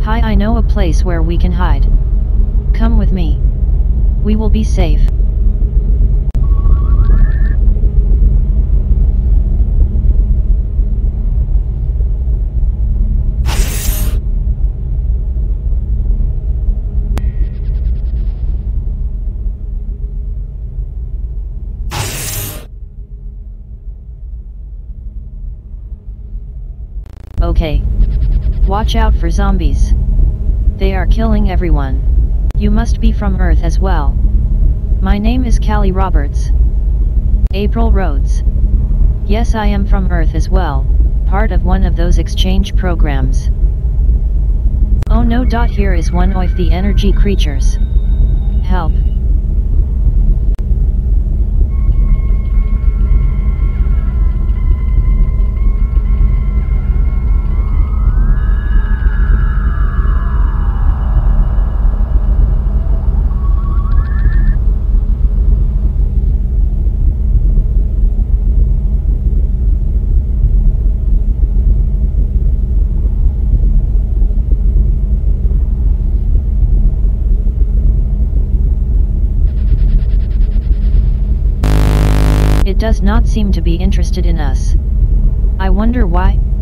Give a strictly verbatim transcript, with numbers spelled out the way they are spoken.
Hi, I know a place where we can hide. Come with me. We will be safe. Okay. Watch out for zombies. They are killing everyone. You must be from Earth as well. My name is Callie Roberts. April Rhodes. Yes, I am from Earth as well, part of one of those exchange programs. Oh no. Here is one of the energy creatures. Help. It does not seem to be interested in us. I wonder why.